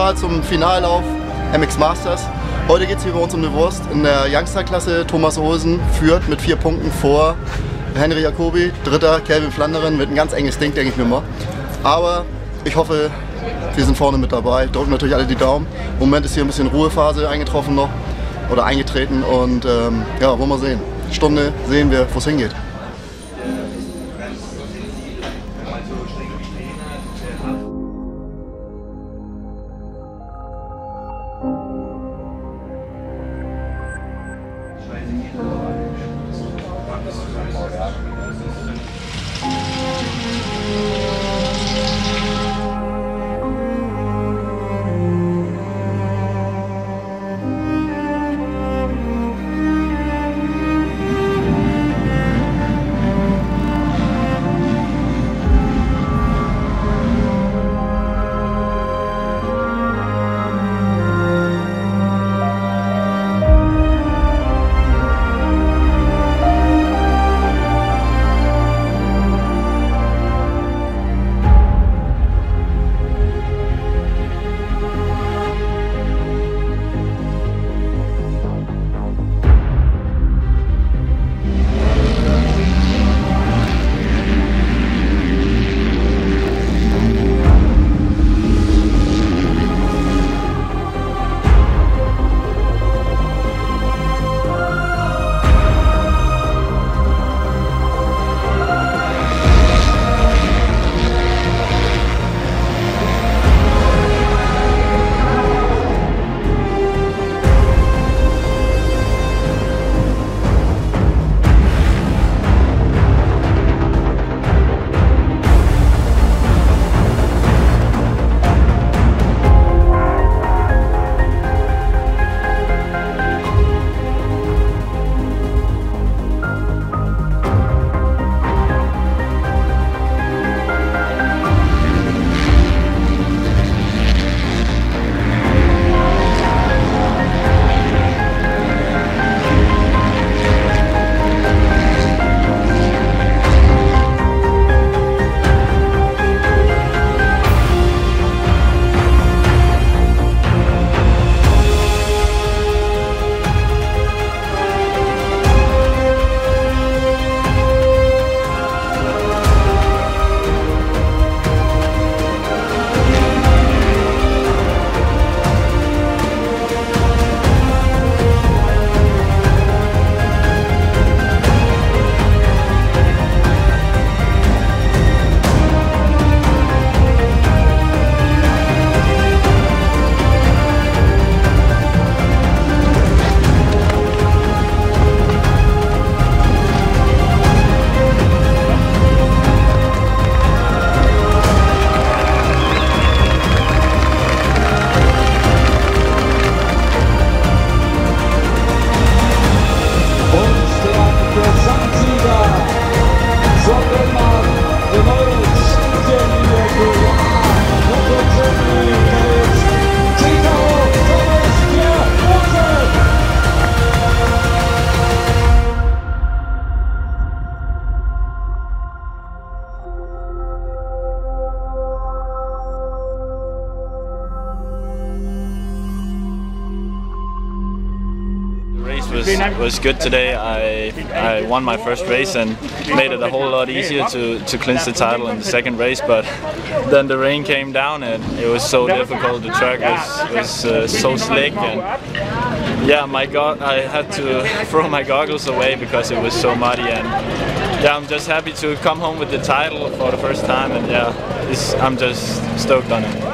Start zum Finallauf MX Masters. Heute geht es hier bei uns um eine Wurst in der Youngster-Klasse. Thomas Olsen führt mit 4 Punkten vor Henry Jacobi, Dritter Kelvin Flanderen, mit ein ganz enges Ding, denke ich mir mal. Aber ich hoffe, wir sind vorne mit dabei, drücken natürlich alle die Daumen. Im Moment ist hier ein bisschen Ruhephase eingetroffen noch oder eingetreten und ja, wollen wir sehen. Stunde sehen wir, wo es hingeht. Was good today. I won my first race and made it a whole lot easier to clinch the title in the second race, but then the rain came down and it was so difficult. The track was so slick, and yeah, I had to throw my goggles away because it was so muddy, and yeah, I'm just happy to come home with the title for the first time, and yeah, I'm just stoked on it.